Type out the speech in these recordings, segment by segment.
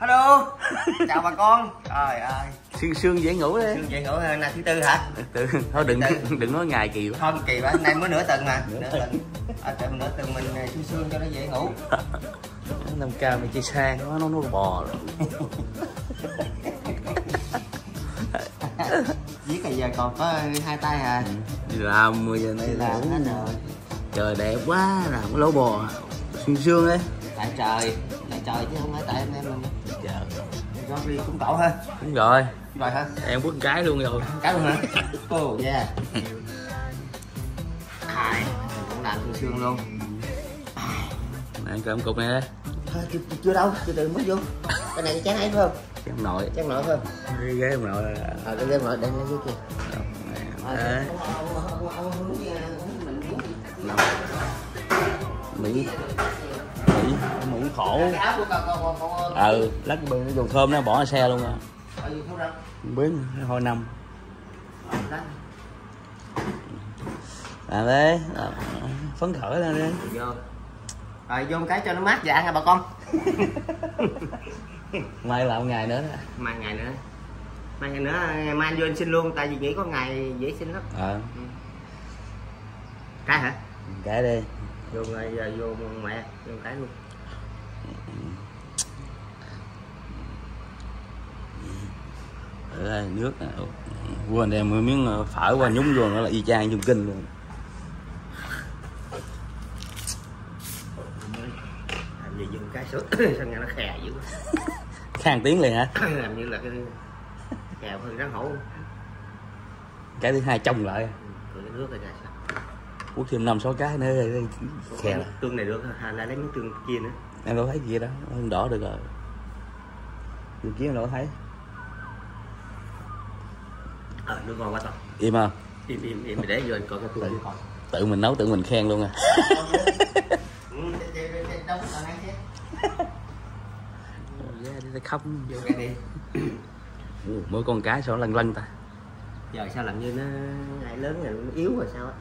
Hello. Chào bà con. Trời ơi. Sương dễ ngủ đấy. Sương dễ ngủ hơn là thứ tư hả? Thôi đừng nói ngày kỳ quá. Thôi kỳ quá, nay mới nửa tuần mà. Nửa tuần. Nửa tuần mình sương cho nó dễ ngủ. Năm cao này chơi sang quá, nó bò rồi. Viết bây giờ còn có hai tay à. Đi làm 10 giờ nay làm hết rồi. Trời đẹp quá, làm cái lỗ bò sương ấy. Tại trời chứ không phải tại em mình. Trời. Có đi cũng cậu ha. Đúng rồi. Rồi hả? Em bước cái luôn rồi. Cái luôn hả? Oh yeah. Mình cũng làm sương luôn. Ăn cơm cục này đấy. Thôi chưa đâu, từ mới vô. Cái này cái chén ấy phải không? Chén nội. Chén nội phải không? Cái ghế ông nội. Cái ghế nội đem lên dưới kia. Đấy. Mỹ khổ. Lát bên nó dùng thơm nó bỏ xe luôn à. Biến hồi năm. Đấy, phấn khởi lên đi. Vô. Rồi vô một cái cho nó mát dạ nha bà con. Mai là một ngày nữa đó. Mai ngày nữa. Mai anh vô anh xin luôn, tại vì nghĩ có ngày dễ xin lắm. Cái hả? Cái đi. Vô giờ vô mẹ, vô cái luôn. Ở đây nước quên đem miếng phở qua nhúng vô nó là y chang trong kinh luôn. Làm gì dùng cái sốt sao nghe nó khè dữ quá. Khang tiếng liền hả? Làm như là cái khè hơn rắn hổ. Cái thứ hai trông lại. Rồi cái nước rồi sao? Quất thêm 5-6 cái nữa khè lại. Tương này được hả? Lại lấy miếng tương kia nữa. Em đâu thấy gì đó, hơn đỏ được rồi. Điều kiếm đâu thấy. Nước ngon quá tao. Im không? Im để vô anh coi cái tương coi. Tự mình nấu tự mình khen luôn à. Đâu có ăn chứ. Đi không. Vô nghe đi. Mỗi con cái sao lân ta. Giờ sao làm như nó lại lớn rồi nó yếu rồi sao á.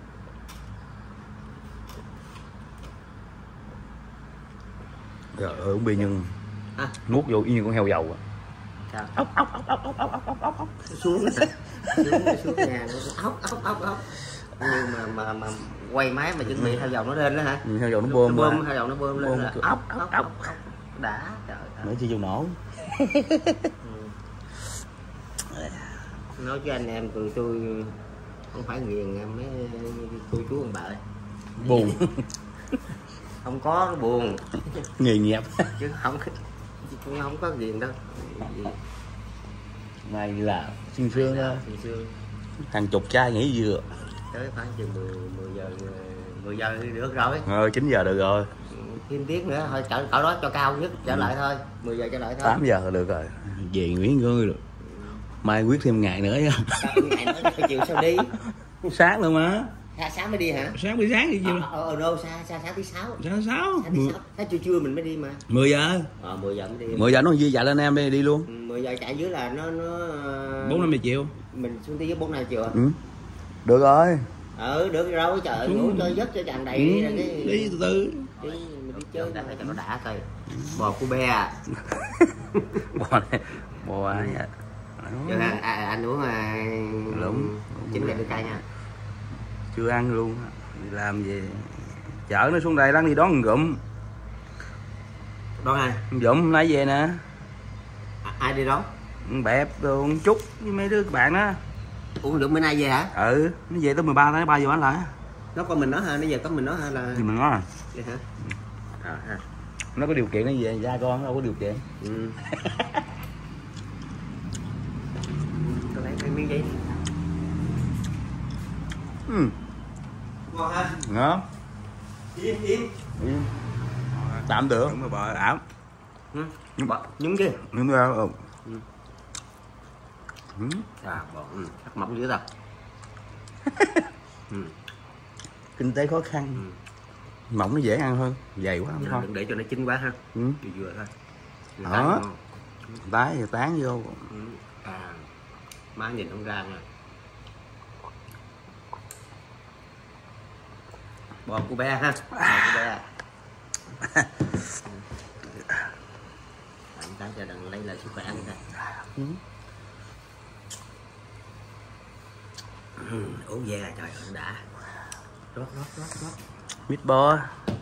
Trời ơi ông Bi Nhân nuốt vô y như con heo dầu à. Sao? Ốc. Xuống nhà nó ốc. Nhưng mà quay máy mà chuẩn bị heo dầu nó lên đó hả? Heo dầu nó bơm. Heo dầu nó bơm lên là ốc. Đã trời ơi. Nói chi vô nổ. Nói cho anh em tụi tôi không phải nghiền mấy cô chú ông bà ơi. Buồn. Không có buồn. Nghề nghiệp. Chứ không có nghiền đâu. Này là sương đó. Sương. Hàng chục chai nghỉ dừa. Tới khoảng chừng 10 giờ thì được rồi. 9 giờ được rồi. Thêm tiếc nữa thôi, cỡ đó cho cao nhất trở lại thôi. 10 giờ trở lại thôi. 8 giờ được rồi. Về nghỉ ngơi được. Mai quyết thêm ngày nữa nha. Ngày nữa chiều sao đi? Sáng luôn mà. Sáng mới đi hả? Sáng đi chiều. Đâu sáng tí 6. Sáng 6. Sáng trưa mình mới đi mà. 10 giờ. 10 giờ mới đi. 10 giờ nó dư dạy lên em đi luôn. 10 giờ chạy dưới là nó 4-5 chiều. Mình xuống tới 4-5 chiều à? Được rồi. Được rồi trời, ngủ cho giấc cho chàng đầy đi từ từ. Mình đi chơi đã phải cho nó đã coi. Bò cu be à. Bò ai vậy? Anh uống lũng 9 cái cay nha. Chưa ăn luôn. Đi làm về chở nó xuống đây lắm đi đón gụm. Đón ai? Gụm nãy về nè. Ai đi đón? Bẹp rồi Trúc với mấy đứa bạn đó. Uống được bữa nay về hả? Nó về tới 13 tới 3 giờ bán lại. Nó con mình nó hả? Nó về có mình nó hả là? Thì mình nói à. Vậy hả? Ha. Nó có điều kiện nó về, ra con nó đâu có điều kiện. Tôi lấy cái miếng giấy. Ngon ha? Ngon. Im. Tạm được. Đúng rồi bà, ảm. Nhúng chứ? Nhúng ra. Chắc mỏng dữ thật. Kinh tế khó khăn. Mỏng nó dễ ăn hơn, dày quá không thôi. Đừng để cho nó chín quá ha. Vừa thôi. Đó. Tái rồi tán vô. Má nhìn không ra nha. Bò cu be ha. Bò cu be. cái cho đừng lấy lại sức khỏe người ta. Uống về trời ơi đã. Rót. Mít bo.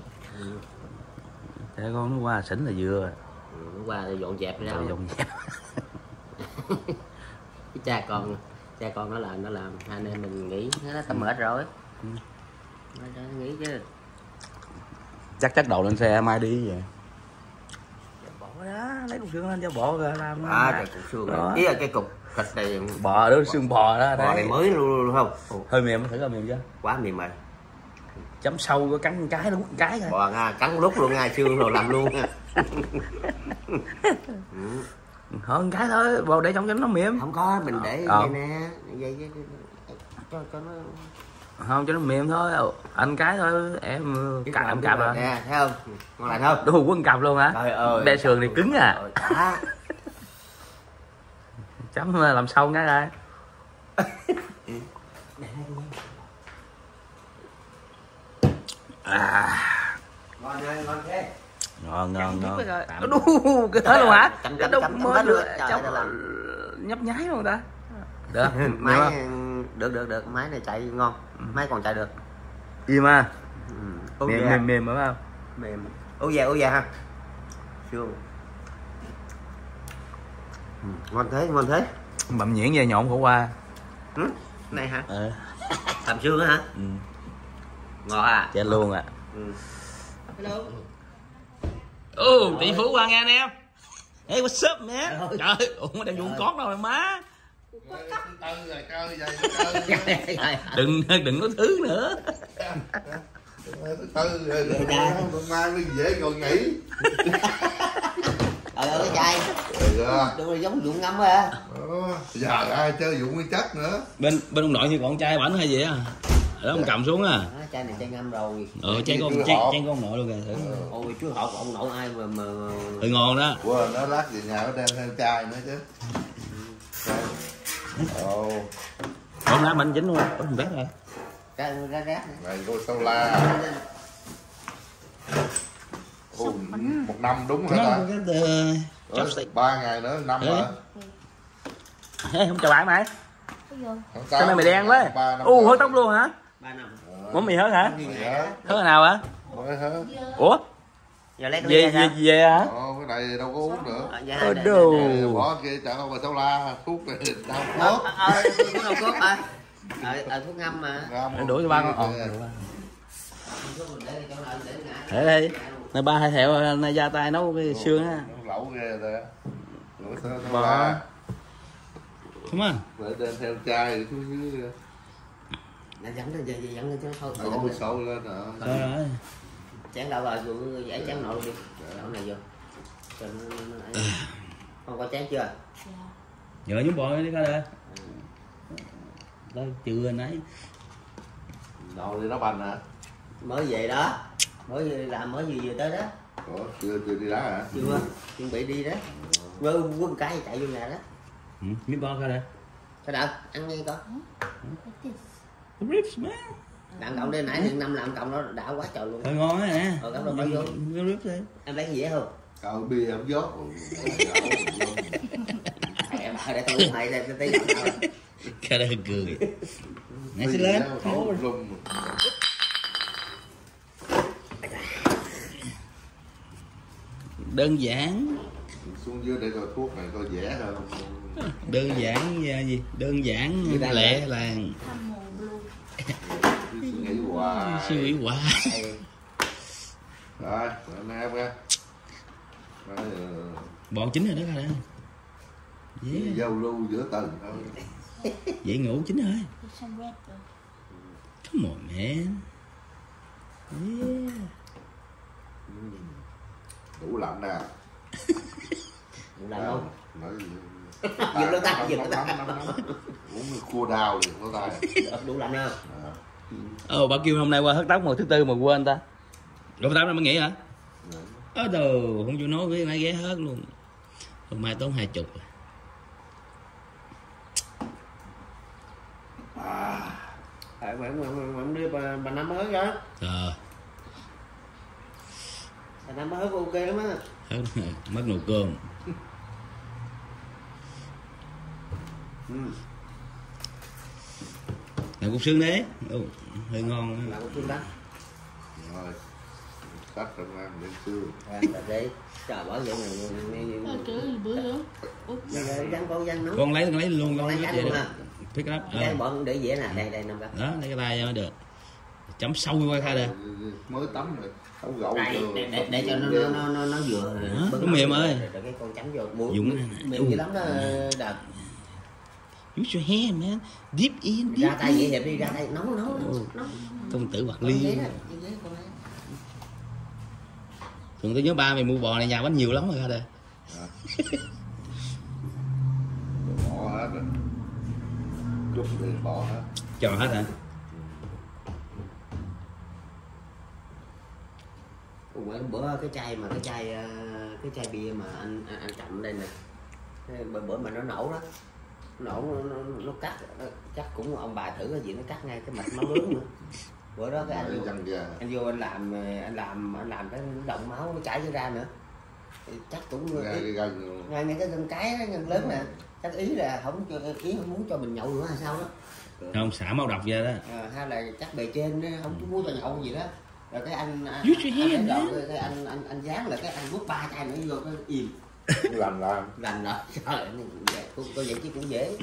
Để con nó qua xỉn là vừa. Nó qua thì dọn dẹp ra. Dọn dẹp. Cái cha con nó làm hai anh em mình nghỉ nó tao mệt rồi. Nó nghỉ chứ. Chắc đầu lên xe mai đi vậy. Bỏ đó, lấy cục xương lên cho bỏ ra làm. Cái cục xương. Ý là cái cục thịt này bò đó, xương bò đó. Bò này mới luôn không? Hơi mềm, thử coi mềm chưa? Quá mềm mày. Chấm sâu có cắn cái nó hút cái thôi. Bò Nga cắn lúc luôn Nga xương rồi làm luôn nha. Hơn cái thôi, bò để trong cho nó mềm. Không có, mình để vậy nè, vậy cho nó không cho nó mềm thôi, anh cái thôi, em cạp rồi. Nè, thấy không? Ngon lành không? Đủ quân cạp luôn hả? Trời ơi. Đe sườn thì cứng à. Chấm làm sâu cái đây. Ngon thế. Ngon. Đu cái thế luôn hả? Cái đông mới được nhấp nháy luôn ta. Được. Máy được, máy này chạy ngon. Máy còn chạy được. Im à. Mềm phải không? Mềm. Ố già ha. Xương. Ngon thế. Bậm nhuyễn về nhộn khổ qua. Này hả? Làm xương á hả? Ngọt à? Chết luôn à. Hello. Tỷ phú qua nghe anh em. Hey what's up man? Trời ơi, ủa đang dùng cót đâu rồi má. Đừng có thứ nữa. Thứ tư rồi mai mới dễ ngồi nghỉ. Trời ơi cái chai. Đúng rồi giống dụng ngâm á. Giờ ai chơi dụng nguyên chất nữa. Bên ông nội như con trai bảnh hay gì á. Ở đó ông cầm xuống à. Chai này chai ngâm rồi. Chai con nội luôn kìa thử. Ôi chứ họ ông nội ai mà ngon đó. Quên nó lát về nhà nó đem theo chai nữa chứ. Con lá bánh dính luôn, có không biết rồi. Ra rác. Này cô sâu la. Một năm đúng rồi ta. 3 ngày nữa 5 rồi. Không chào bạn mày. Sao nay mày đen quá. Hớt tóc luôn hả? 3 năm. Món mì hớt hả? Hớt hồi nào hả? Ủa? Về hả? Cái này đâu có uống nữa. Đồ. Bỏ kia chợ bà sâu la, thuốc này đau cốt. Thuốc cốt hả? Thuốc ngâm mà. Đuổi cho ba con. Để đây. Này ba hai thẹo này ra tay nấu cái xương á. Lẩu ghê rồi. Bò. Không á. Để đem theo chai thứ Nó dẫn lên cho thôi. Đổ sâu lên Rồi. Chén đâu rồi, giải chén nội luôn đi. Đậu này vô. Con có chén chưa? Giờ nhúng bò đi coi đây. Đó chưa nãy. Đồ thì nó bành hả? Mới về đó. Mới vừa tới đó. Ủa, chưa đi đá hả? Chưa, chuẩn bị đi đó. Quên cái chạy vô nhà đó. Miếng bò coi đây. Sao đâu? Ăn nghe con. Ribs man. Đặng cộng đây nãy những năm làm cộng nó đã quá trời luôn. Ngon á nè. Cộng đâu bao vô. Ribs đi. Em lấy cái gì không? Cậu bia em dốt. Em để tôi uống lại tí nào. Cái đó cười. Nãy xin lên. Đơn giản. Xuống dưới để coi thuốc này coi dễ hơn. Đơn giản gì? Đơn giản lẹ làng. Suy nghĩ hoài. Rồi, anh em nha. Bò chín rồi đó coi nè. Giao lưu giữa tầng thôi. Dễ ngủ chín rồi. Come on man. Đủ lạnh nè. Đủ lạnh không? Nói gì? Dừng lên tay, dừng lên tay. Uống cua đào liền có tay. Đủ lạnh không? Bà kêu hôm nay qua hớt tóc mùa thứ tư mà quên ta. Rồi tao mới nghỉ hả? Đồ không chịu nói với nãy ghé hớt luôn. Hôm mai tốn 20. Bạn đi bà Năm hớt đó. Bà Năm hớt ok lắm á. Mất nồi cơm. Là cục xương đấy. Hơi ngon. Là cục xương đó. Rồi. Cắt ra ăn đến xương. Để trời bỏ vậy này. Bữa nữa. Con lấy luôn con lấy vậy đó. Pick it up. Cái bọn để dễ nè, đây nằm đó. Đó, lấy cái tay mới được. Chấm sâu qua khai đây. Mới tắm rồi. Thấu gạo để cho nó vừa. Nó mềm ơi. Rồi cái con chấm vô. Dùng mềm dữ lắm đó Đợt. Use your hand man. Deep in. Ra tay vậy đẹp đi, ra tay nấu. Công tử Bạc Liêu. Thường tôi nhớ ba mày mua bò này nhà bánh nhiều lắm rồi ra đây. Bỏ hết rồi. Chút thì bỏ hết. Cho hết hả? Bữa cái chai bia mà anh cầm đây nè. Bữa mà nó nổ đó. Nó cắt chắc cũng ông bà thử cái gì nó cắt ngay cái mạch máu lớn nữa. Bữa đó cái anh vô anh làm cái động máu nó chảy ra nữa. Chắc cũng ngay cái gân cái lớn nè. Chắc ý là không muốn cho mình nhậu nữa hay sao đó. Không xả máu độc ra đó. Hay là chắc bề trên không muốn cho nhậu gì đó. Rồi cái anh dán là cái anh bước 3 chai nữa vô cái im. Làm rồi. Trời cô vậy chứ cũng dễ.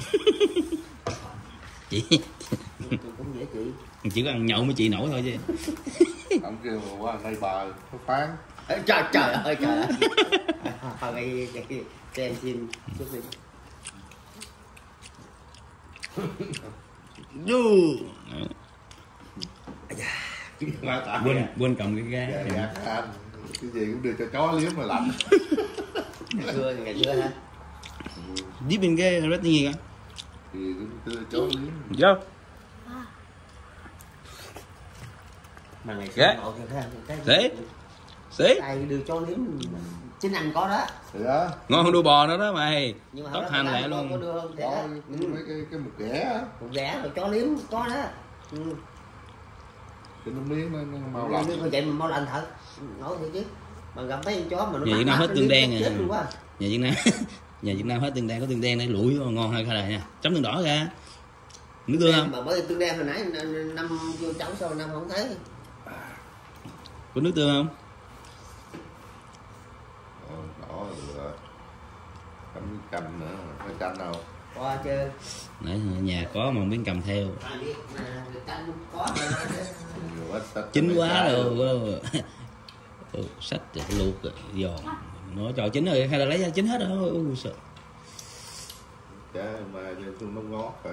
Chị cũng dễ chị. Chỉ có ăn nhậu mới chị nổi thôi chứ. Ông kêu qua đây bà nó phán. Trời ơi. Thôi cho em xin chút đi. Quên cầm cái ghế. Dạ, cái gì cũng đưa cho chó liếm mà lạnh. Ngày xưa hả? Deep in cái rất gì cả. Thì cũng đưa chó liếm. Vô. Mà ngày xưa cái tay đưa chó liếm chính anh có đó. Thì đó. Ngon hơn đuôi bò nữa đó mày. Tóc hành lẹ luôn. Có đưa không? Có mấy cái mực ghẻ. Mực ghẻ rồi chó liếm có đó. Cái nó miếng nó mau lạnh. Vậy mà mau lạnh thật. Nói vậy chứ. Mà gặp mấy con chó mà nó Nhà Việt Nam hết tương đen nè. Nhà Việt Nam hết tương đen, có tương đen để lủi ngon hơn khai này nha. Chấm tương đỏ ra. Nước tương không? Mà bởi tương đen hồi nãy năm vô cháu sao năm không thấy. Có nước tương không? Đỏ rồi. Canh nữa, phải canh đâu. Có chứ. Nãy nhà có mà không biết cầm theo. Chín quá rồi. Sách rồi luộc rồi giòn. Nó cho chín rồi hay là lấy ra chín hết rồi. Ôi sợ. Chả mà nó ngót rồi.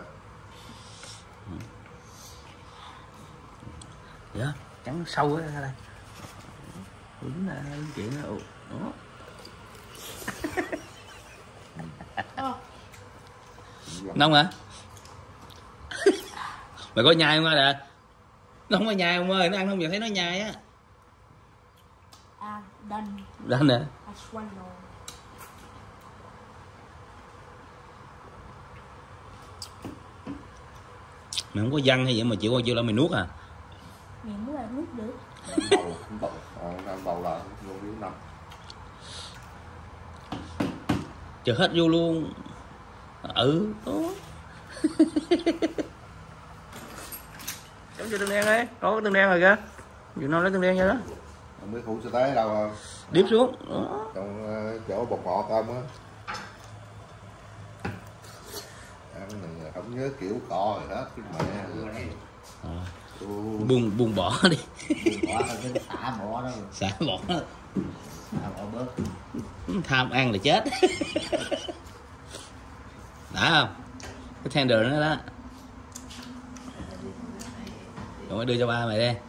Dạ, trắng sâu á ra đây. Đúng là chuyện đó. Nông hả? Mày có nhai không nè? Nó không có nhai không ơi, nó ăn không giờ thấy nó nhai á. Done nè. Mày không có văn hay vậy mà chịu coi chưa là mày nuốt à? Mày muốn là nuốt được. Bầu là vô điếu nằm. Chờ hết vô luôn. Tốt. Chấm cho tương đen đi, có tương đen rồi kìa. Dù nó lấy tương đen ra đó. Không biết hũ sơ tế đâu không? Điếp xuống. Đó. Trong chỗ bột ngọt tôm á. Ăn không nhớ kiểu cọ rồi hết cái mẹ. Buông bỏ đi. Buông bỏ thôi chứ xả bỏ đó. Xả bỏ đó. Xả bỏ bớt. Tham ăn là chết. Đã không? Cái tender nữa đó. Rồi đưa cho ba mày đi.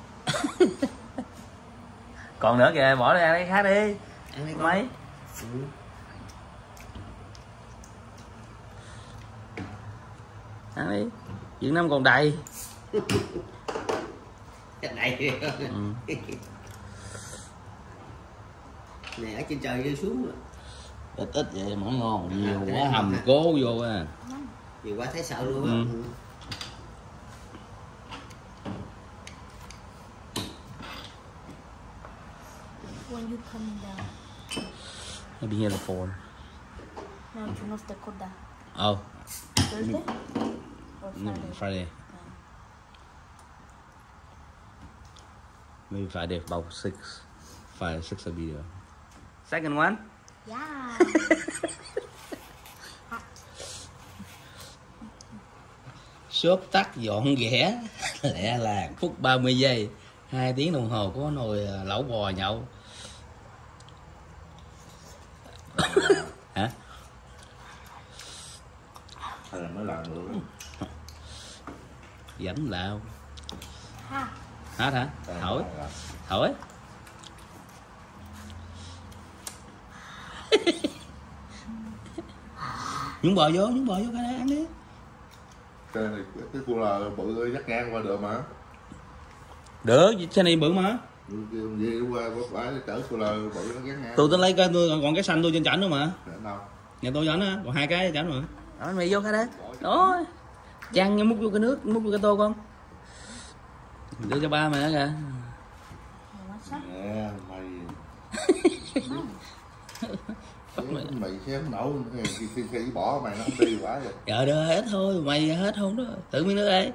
Còn nữa kìa, bỏ ra cái khác đi. Mấy. Ăn đi. Việt Nam còn đầy. Đầy. Này ở trên trời rơi xuống rồi. Ít vậy mà ngon, nhiều quá hầm cố vô à. Nhiều quá thấy sợ luôn á. When you come down. Maybe here the phone. No, to North Dakota. Oh. Thursday? Or Friday? Friday. Maybe Friday about 6. 5, 6 will be there. Second one. Yeah. Xốp tắt dọn ghẻ lẹ làng phút 30 giây 2 tiếng đồng hồ có nồi lẩu bò nhậu. Hả? Hay là mới làm nữa. Dẫm lạo. Ha. Hết hả? Hỏi. Hỏi. Nhúng bò vô cái đó ăn đi. Cái cua là bự dắt ngang qua được mà. Được, xe này bự mà. Gì qua bãi chở cua là bự nó dắt ngang. Tôi lấy cái còn cái xanh tôi trên chảnh nữa mà. Đâu? Nhà tôi chảnh á, còn 2 cái chảnh mà. Đó, mày vô cái đấy. Đó. Chăn múc vô cái nước, múc vô cái tô con. Đưa cho ba mày đó kìa. Nè, mày xem nấu khi bỏ mày nó không đi quá rồi. Trời ơi, hết thôi, mày hết không đó. Tự miếng nước ấy.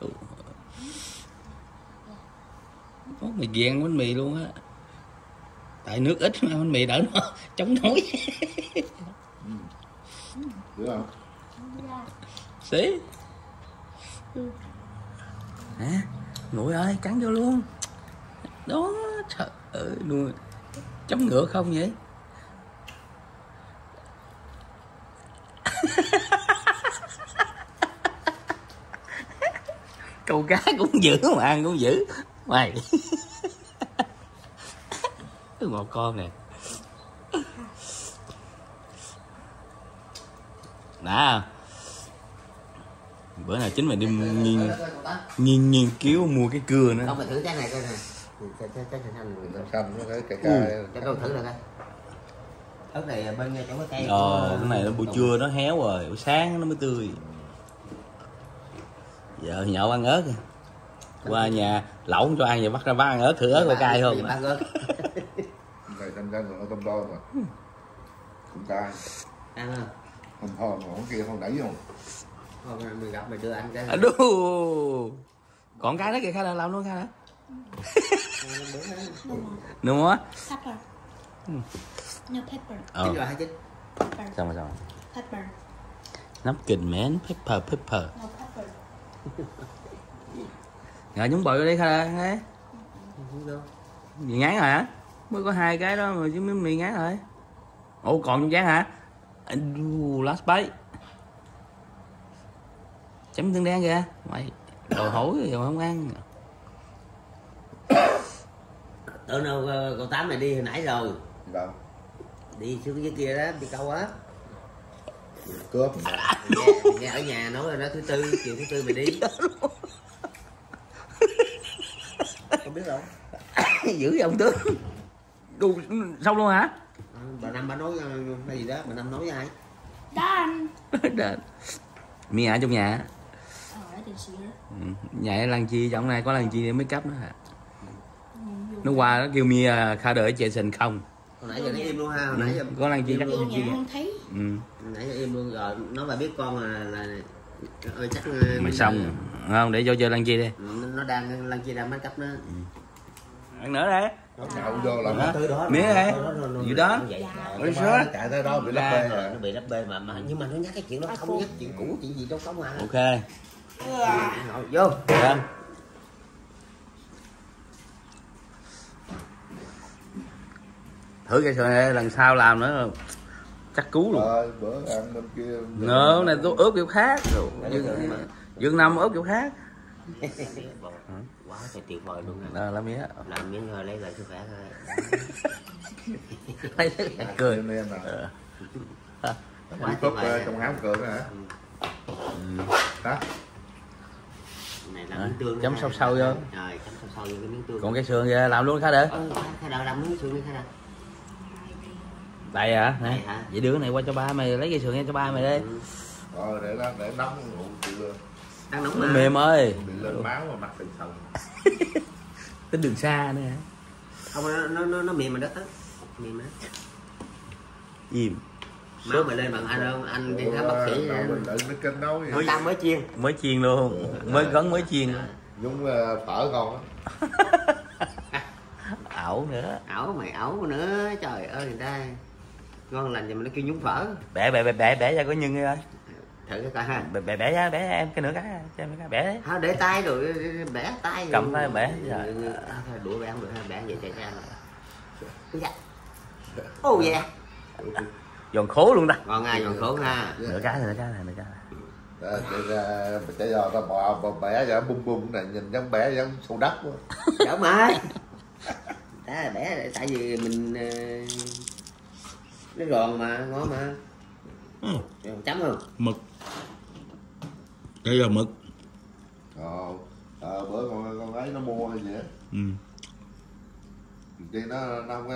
Mày ghen bánh mì luôn á. Tại nước ít mà bánh mì đỡ nó chống nổi. Được không? Xí. Hả? Nguội ơi, cắn vô luôn. Đó, trời ơi, nuôi. Chống ngựa không vậy? Câu cá cũng dữ mà ăn cũng dữ. Mày. Một con nè. Nè. Bữa nào chính mày đi nghiên cứu mua cái cưa nữa. Không, mày thử cái này coi nè. Cái Xanh nó cái cho tôi thử được coi. Ớt này bên ngay chỗ cái cây. Cái này nó buổi trưa nó héo rồi, buổi sáng nó mới tươi. Giờ nhậu ăn ớt. Qua nhà lẩu không cho ăn giờ bắt ra bán ăn ớt, thử ớt là cay không? Bán ớt. Này canh rồi tôm đôi mà. Cũng cay. Ăn không? Không kia không đẩy không. Mày gặp mày đưa ăn cái. Đu. Còn cái đó kìa, khai làm luôn khai hả? Đúng không? Pepper. No pepper. Chín rồi hay chín? Pepper. Xong rồi. Pepper. Napkin man, pepper. No pepper. Rồi nhúng bò vô đi khai ra. Gì ngán hả? Mới có 2 cái đó mà chứ miếng mì ngán rồi. Ủa còn trong chén hả? Last bite. Chấm tương đen kìa. Mày đồ hối rồi không ăn. Ở đâu cậu Tám này đi hồi nãy rồi. Đâu? Đi xuống dưới kia đó, đi câu á. Cướp. Nghe ở nhà nói rồi đó, thứ tư, chiều thứ tư mày đi. Không biết đâu. Dữ vậy ông tướng. Đu xong luôn hả? Bà Năm bà nói hay gì đó, bà Năm nói với ai? Done. Mi ở trong nhà. Oh, I didn't see her. Nhà Lan Chi trong này có Lan Chi để make up nữa hả? Nó qua nó kêu Mi Kha đợi Jason không. Hồi nãy giờ nó im luôn ha, hồi nãy giờ có Lan Chi chắc Vô Lan Chi. nhà không thấy. hồi nãy giờ im luôn rồi, nó bà biết con là ơi chắc Mày xong không để cho chơi Lan Chi đi. nó đang Lan Chi đang make up nó. Ăn nữa đây. Nó nhậu vô là Tới đó. Mía đây. Gì đó. nó chạy tới đó bị lấp bê rồi. Nó bị lấp bê mà nhưng mà nó nhắc cái chuyện đó không nhắc chuyện cũ chuyện gì đâu có mà. Ok. Ngồi vô. Dạ. Thử cái sườn này lần sau làm nữa chắc cứu luôn. Bữa ăn bên kia. Ngờ này tôi ướp kiểu khác. Dương Năm ướp kiểu khác. Quá trời tuyệt vời luôn. Đó là mía. Làm miếng rồi lấy lại sức khỏe thôi. Cười. Em nè. Quá Cúp tuyệt vời. trong háo cơm hả? Đó. Này làm miếng tương. Chấm sâu vô. Rồi chấm sâu vô cái miếng tương. Còn cái sườn kìa làm luôn Khá để. Khai đợi làm miếng sườn đi Khai đợi. Đây hả? Đây hả? Vậy đứa này qua cho ba mày lấy cái sườn nha cho ba mày đi. Rồi để nóng ngủ chịu. Ăn nóng Nó mà. mềm ơi. Bị lên máu mà mặt bị sần. Tính đường xa nữa hả? Không nó mềm mà đất á. Mềm á. Im. máu mày lên bằng anh đi khám bác sĩ. Nó kênh đâu vậy? Tao mới chiên. Mới chiên luôn, mới gấn mới chiên. Nhúng phở ngon á. Ẩu nữa. Ẩu mày ẩu nữa, trời ơi người ta ngon lành thì mình nó kêu nhúng phở. Bẻ ra có nhân ơi. Thử cái coi ha. Bẻ ra, bẻ em cái nữa cái cho em cái bẻ. Không để tay rồi bẻ tay. Cầm tay bẻ rồi. Đũa bẻ không được ha, bẻ vậy chạy ra. Dạ. Ô dạ. Giòn khố luôn ta. Ngon ngay giòn khổ ha. Nửa cái. Chạy giờ tao bò bẻ giờ bung bung này nhìn giống bẻ giống sâu đất quá. Chở mày. Đã bẻ tại vì mình nó giòn mà ngon mà. Chấm không? Mực. Đây là mực. Bữa con ấy nó mua hay gì á. Thì nó không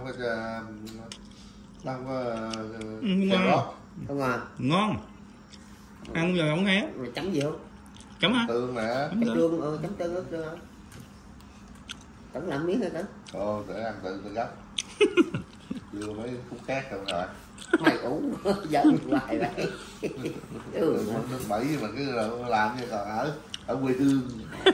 có Không à. Ngon. Ăn giờ không nghe. Mày chấm gì không? Chấm hả? tương nè. Chấm tương, chấm tương ớt tương. Tấn làm miếng rồi Tấn. Để ăn tự gấp. Vừa mấy phút khác rồi. Mày uống giỡn hoài vậy. Nước Mỹ mà cứ làm như còn ở quê hương.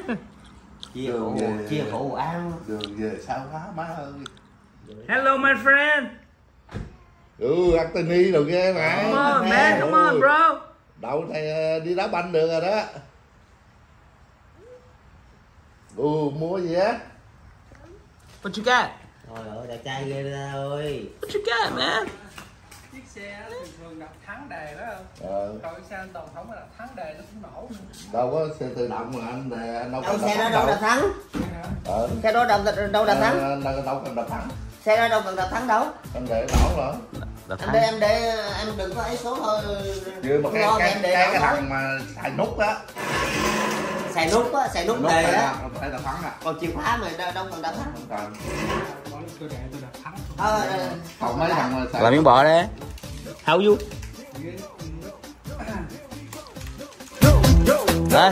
Chia khổ ăn. Đường về sao quá má ơi. Hello my friend. Anthony rồi ghê mà. Come on man, come on bro. Đậu này đi đá banh được rồi đó. Mua gì á? What you got? Trời ơi, đẹp trai ghê ra ơi. What you got man? Chiếc xe nó thường thường đặt thắng đề đó không? Rồi xe an toàn không có đặt thắng đề nó cũng nổ. Đâu có xe tự động mà anh đâu Đâu xe đó đâu đạp thắng. Xe đó đâu đạp thắng. Đâu cần đạp thắng. Xe đó đâu cần đạp thắng đâu. Anh để nổ rồi. Em đừng có ấy số thôi. Vừa mà cái thằng mà xài nút á. Xài nút á, xài nút đề á. Không phải đạp thắng à. Còn chìa khóa mà đâu cần đạp thắng. Không cần. Tôi để tôi đặt thắng. Còn mấy thằng mà xài. Làm miếng bò đấy. How you? Hả?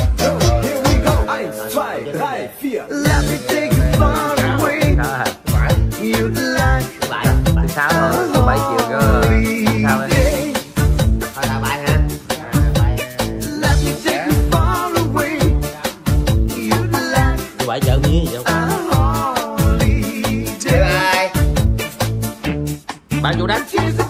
Thứ 6 rồi, có 7 triệu cơ. Sao đấy? Thôi là bài hả? Thứ 7 chợ miếng gì đâu. Bye bye. Bạn chủ đánh.